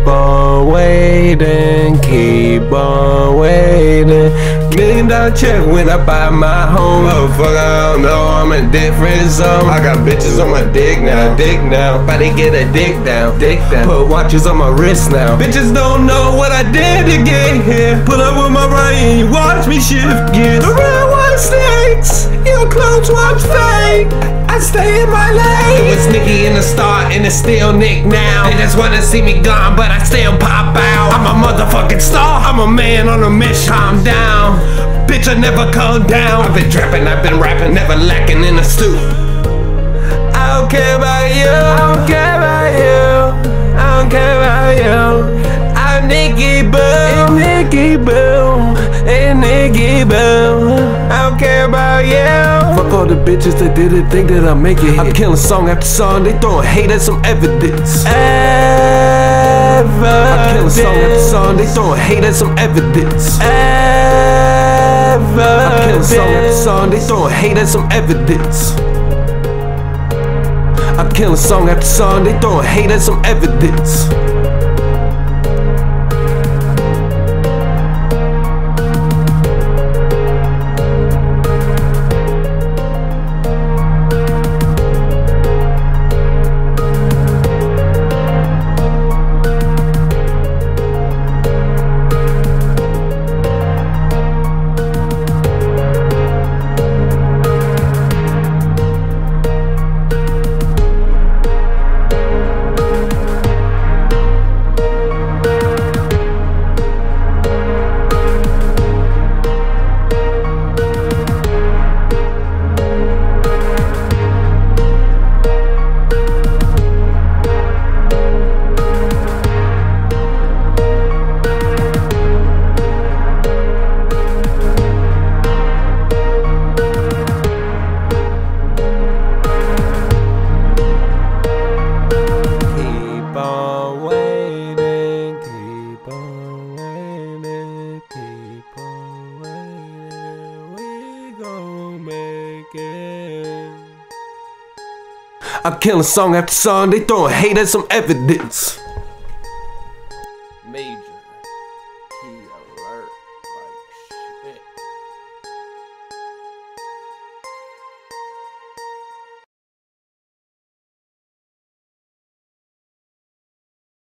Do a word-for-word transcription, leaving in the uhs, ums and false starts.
Keep on waiting, keep on waiting. Million dollar check when I buy my home. Motherfucker, I don't know, I'm in a different zone. I got bitches on my dick now, dick now. About to get a dick down, dick down. Put watches on my wrist now. Bitches don't know what I did to get here. Pull up with my right and you watch me shift gears. The real one snakes, your clothes swap's fake. I stay in my lane. It was Nicki in the start and it's still Nick now. They just wanna see me gone but I still pop out. I'm a motherfucking star, I'm a man on a mission. Calm down, bitch, I never calm down. I've been trapping, I've been rapping, never lacking in a stoop. I don't care about you, I don't care about you, I don't care about you. I'm Nicki Boo, and Nicki Boo, and Nicki Boo. I don't care about you. Fuck all the bitches that didn't think that I'd make it. I'm killing song after song, they throwing hate as some evidence. Evidence. I'm killing song after song, they throwing hate as some evidence. Evidence. I'm killing song after song, they throwing hate as some evidence. I'm killing song after song, they throwing hate as some evidence. I'm killing song after song, they throwing hate as some evidence. Major key.